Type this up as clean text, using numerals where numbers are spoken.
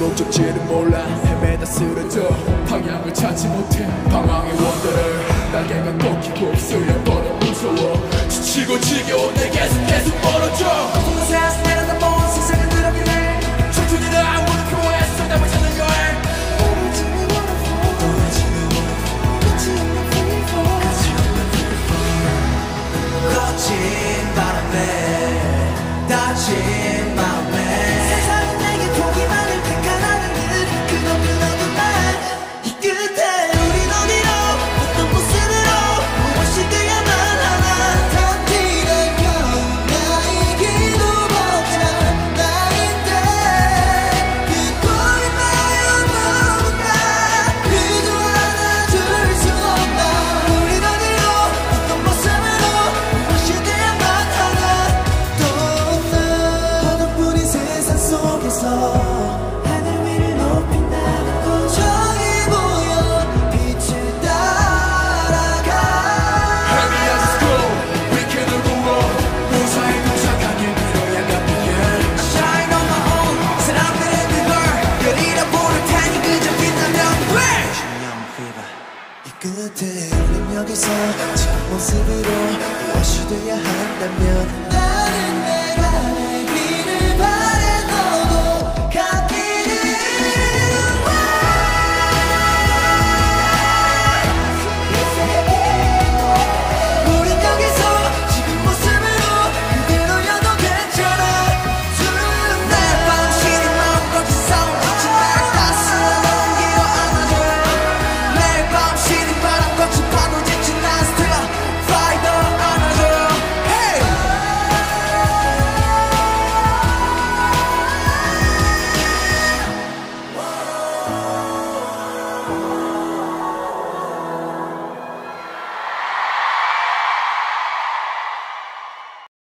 목적지를 몰라 헤매다 쓰러져 방향을 찾지 못해 방황의 원더를 날개가 꺾이고 쓸려버려 무서워 지치고 지겨운 내 계속 멀어져 세상 내려다본 세상을 들어가네 청춘이라 물표에서 남을 찾는 여행 거친 바람에 다친 마음에 세상은 내게 포기만을 택하라는 듯 끊어도 이 끝에 우린 어디로 어떤 모습으로 무엇이 돼야만 하나 던지는 건 나이기도 벅찬 나인데 듣고 있나요 너무나 그저 안아줄 수 없나 우린 어디로 어떤 모습으로 무엇이 돼야만 하나 또 어둠뿐인 세상 속에서 하늘 위를 높인 나는 저기 보여 빛을 따라가 Heavy as a scroll 위켄을 구워 무사히 도착하길 빌어야 갚이게 Shine on my own 사람들의 그걸 그리려 보는 테니 그저 빛나면 돼 이 끝에 우린 여기서 지금 모습으로 무엇이 돼야 한다면